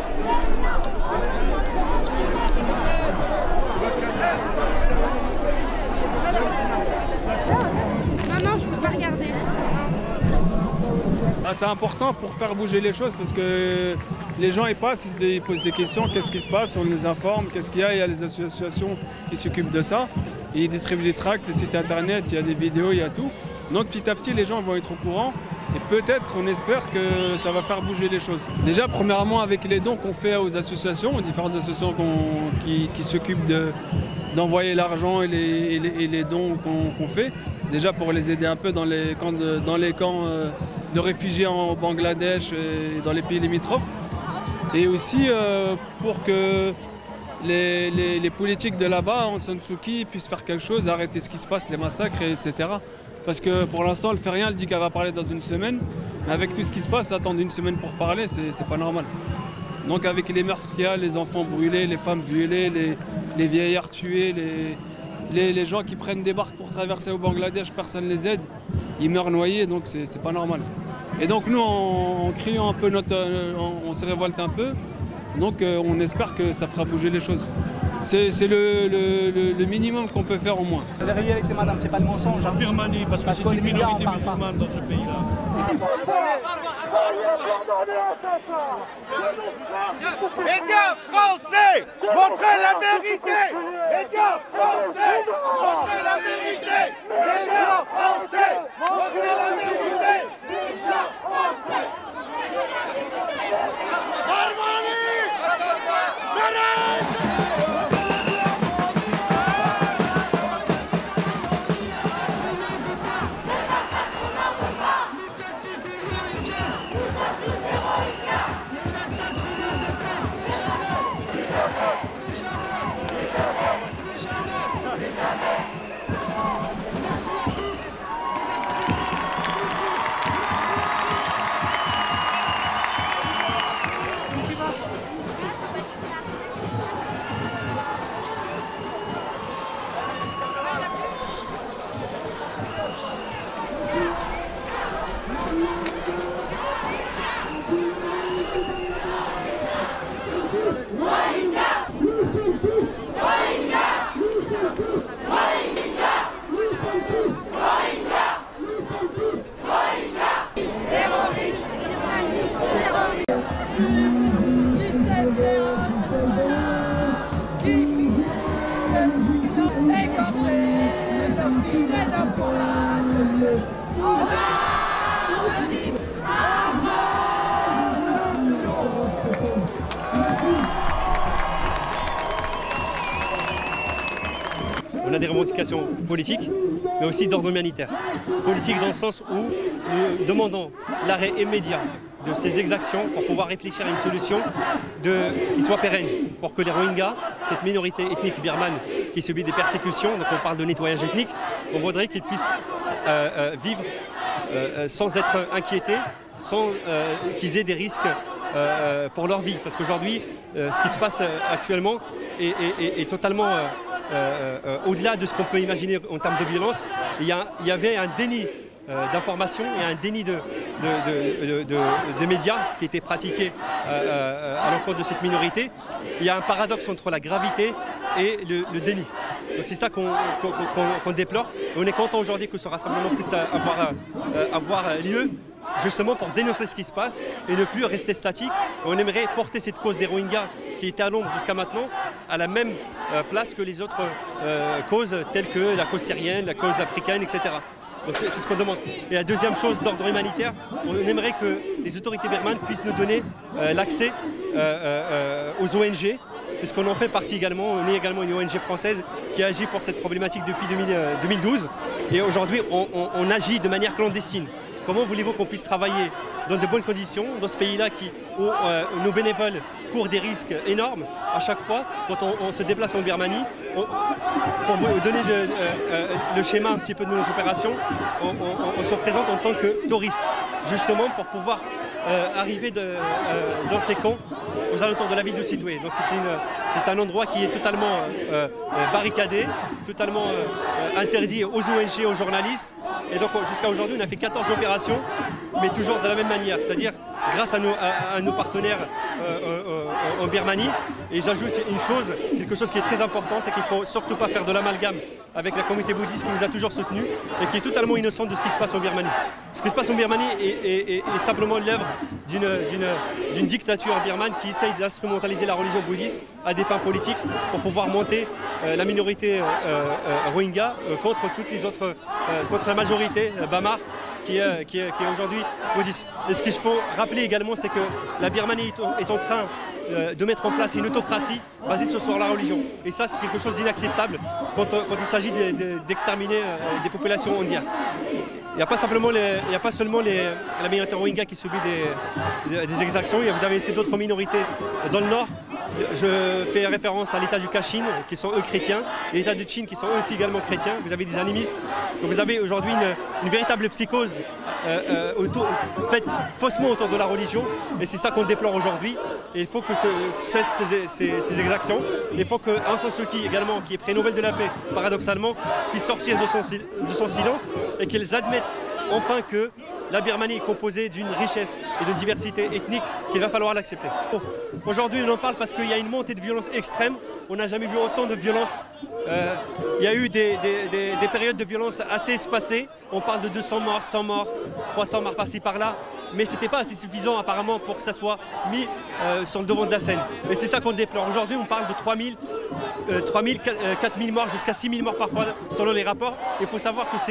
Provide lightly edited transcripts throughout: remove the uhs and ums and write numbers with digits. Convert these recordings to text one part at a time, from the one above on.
Non, je peux pas regarder. Ah, c'est important pour faire bouger les choses parce que les gens ils passent, ils posent des questions, qu'est-ce qui se passe, on les informe, qu'est-ce qu'il y a les associations qui s'occupent de ça. Et ils distribuent des tracts, les sites internet, il y a des vidéos, il y a tout. Donc petit à petit les gens vont être au courant et peut-être on espère que ça va faire bouger les choses. Déjà premièrement avec les dons qu'on fait aux associations, aux différentes associations qui s'occupent d'envoyer l'argent et les dons qu'on fait. Déjà pour les aider un peu dans les camps de réfugiés au Bangladesh et dans les pays limitrophes. Et aussi pour que les politiques de là-bas, Aung San Suu Kyi, puissent faire quelque chose, arrêter ce qui se passe, les massacres, etc. Parce que pour l'instant, elle ne fait rien, elle dit qu'elle va parler dans une semaine. Mais avec tout ce qui se passe, attendre une semaine pour parler, c'est pas normal. Donc avec les meurtres qu'il y a, les enfants brûlés, les femmes violées, les vieillards tués, les gens qui prennent des barques pour traverser au Bangladesh, personne ne les aide, ils meurent noyés, donc c'est pas normal. Et donc nous, en criant un peu, on se révolte un peu, donc on espère que ça fera bouger les choses. C'est le minimum qu'on peut faire au moins. La réalité, madame, c'est pas le mensonge. En Birmanie, parce que c'est une minorité musulmane dans ce pays-là. Médias français, montrez la vérité. Médias français, montrez la vérité. Médias français, montrez la vérité. Médias français. Harmonie, On a des revendications politiques, mais aussi d'ordre humanitaire. Politique dans le sens où nous demandons l'arrêt immédiat de ces exactions pour pouvoir réfléchir à une solution qui soit pérenne, pour que les Rohingyas, cette minorité ethnique birmane qui subit des persécutions, donc on parle de nettoyage ethnique, on voudrait qu'ils puissent vivre sans être inquiétés, sans qu'ils aient des risques pour leur vie. Parce qu'aujourd'hui, ce qui se passe actuellement est totalement au-delà de ce qu'on peut imaginer en termes de violence. Il y avait un déni d'information et un déni de médias qui était pratiqué à l'encontre de cette minorité. Il y a un paradoxe entre la gravité et le déni. Donc c'est ça qu'on déplore. Et on est content aujourd'hui que ce rassemblement puisse avoir lieu, justement pour dénoncer ce qui se passe et ne plus rester statique. On aimerait porter cette cause des Rohingyas qui était à l'ombre jusqu'à maintenant à la même place que les autres causes telles que la cause syrienne, la cause africaine, etc. Donc c'est ce qu'on demande. Et la deuxième chose d'ordre humanitaire, on aimerait que les autorités birmanes puissent nous donner l'accès aux ONG, puisqu'on en fait partie également. On est également une ONG française qui agit pour cette problématique depuis 2012. Et aujourd'hui, on agit de manière clandestine. Comment voulez-vous qu'on puisse travailler dans de bonnes conditions dans ce pays-là où nos bénévoles courent des risques énormes à chaque fois quand on se déplace en Birmanie? Pour vous donner le schéma un petit peu de nos opérations, on se présente en tant que touristes, justement pour pouvoir arriver dans ces camps aux alentours de la ville de Sittwe. Donc c'est un endroit qui est totalement barricadé, totalement interdit aux ONG, aux journalistes. Et donc jusqu'à aujourd'hui, on a fait 14 opérations mais toujours de la même manière, c'est-à-dire grâce à nos partenaires en Birmanie. Et j'ajoute une chose, quelque chose qui est très important, c'est qu'il ne faut surtout pas faire de l'amalgame avec la communauté bouddhiste qui nous a toujours soutenus et qui est totalement innocente de ce qui se passe en Birmanie. Ce qui se passe en Birmanie est simplement l'œuvre d'une dictature birmane qui essaye d'instrumentaliser la religion bouddhiste à des fins politiques pour pouvoir monter la minorité Rohingya contre toutes les autres, contre la majorité Bamar qui est aujourd'hui bouddhiste. Et ce qu'il faut rappeler également, c'est que la Birmanie est en train de mettre en place une autocratie basée sur la religion. Et ça, c'est quelque chose d'inacceptable quand il s'agit d'exterminer des populations entières. Il n'y a pas seulement la minorité Rohingya qui subit des exactions, vous avez aussi d'autres minorités dans le nord. Je fais référence à l'État du Kachin, qui sont eux chrétiens, et l'État de Chin, qui sont eux aussi également chrétiens. Vous avez des animistes. Donc vous avez aujourd'hui une véritable psychose faite faussement autour de la religion, et c'est ça qu'on déplore aujourd'hui. Et il faut que cessent ces exactions. Il faut que Aung San Suu Kyi également, qui est prix Nobel de la paix, paradoxalement, puisse sortir de son silence et qu'elles admettent enfin que la Birmanie est composée d'une richesse et d'une diversité ethnique qu'il va falloir l'accepter. Aujourd'hui, on en parle parce qu'il y a une montée de violence extrême. On n'a jamais vu autant de violence. Il y a eu des périodes de violence assez espacées. On parle de 200 morts, 100 morts, 300 morts par-ci par-là. Mais ce n'était pas assez suffisant apparemment pour que ça soit mis sur le devant de la scène. Et c'est ça qu'on déplore. Aujourd'hui, on parle de 3 000, 4 000 morts, jusqu'à 6 000 morts parfois selon les rapports. Il faut savoir que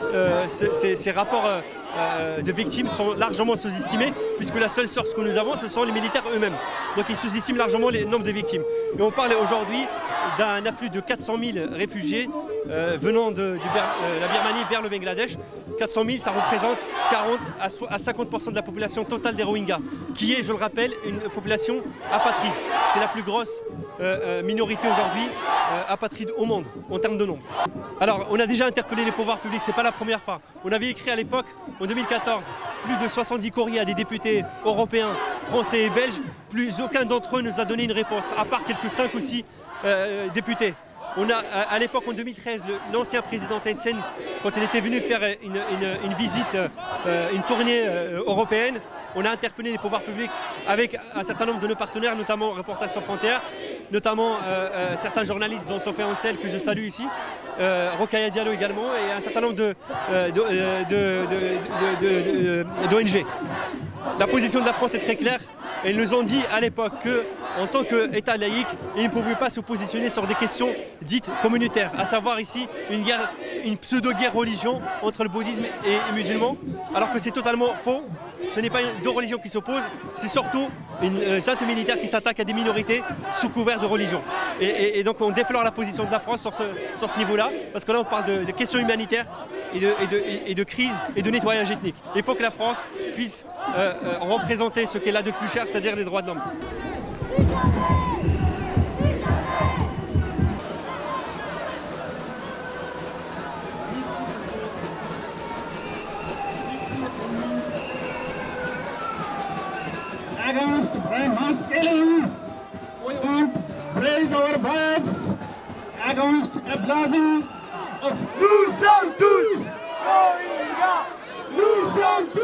ces rapports de victimes sont largement sous-estimés, puisque la seule source que nous avons, ce sont les militaires eux-mêmes. Donc ils sous-estiment largement le nombre de victimes. Et on parle aujourd'hui d'un afflux de 400 000 réfugiés venant de la Birmanie vers le Bangladesh. 400 000, ça représente 40 à 50% de la population totale des Rohingyas, qui est, je le rappelle, une population apatride. C'est la plus grosse minorité aujourd'hui apatride au monde, en termes de nombre. Alors, on a déjà interpellé les pouvoirs publics, c'est pas la première fois. On avait écrit à l'époque, en 2014, plus de 70 courriers à des députés européens, français et belges. Plus aucun d'entre eux nous a donné une réponse, à part quelques 5 ou 6 députés. On a, à l'époque, en 2013, l'ancien président Thein Sein, quand il était venu faire une visite, une tournée européenne, on a interpellé les pouvoirs publics avec un certain nombre de nos partenaires, notamment Reporters sans frontières, notamment certains journalistes dont Sophie Ansel, que je salue ici, Rokhaya Diallo également, et un certain nombre d'ONG. La position de la France est très claire. Ils nous ont dit à l'époque qu'en tant qu'État laïque, ils ne pouvaient pas se positionner sur des questions dites communautaires, à savoir ici une pseudo-guerre religion entre le bouddhisme et les musulmans, alors que c'est totalement faux. Ce n'est pas deux religions qui s'opposent, c'est surtout une junte militaire qui s'attaque à des minorités sous couvert de religion. Et donc on déplore la position de la France sur ce niveau-là, parce que là on parle de questions humanitaires et de crise et de nettoyage ethnique. Il faut que la France puisse représenter ce qu'elle a de plus cher, c'est-à-dire les droits de l'homme. Against mass killing, we want to raise our voice against a blasting of nous sommes tous Rohingyas, nous sommes tous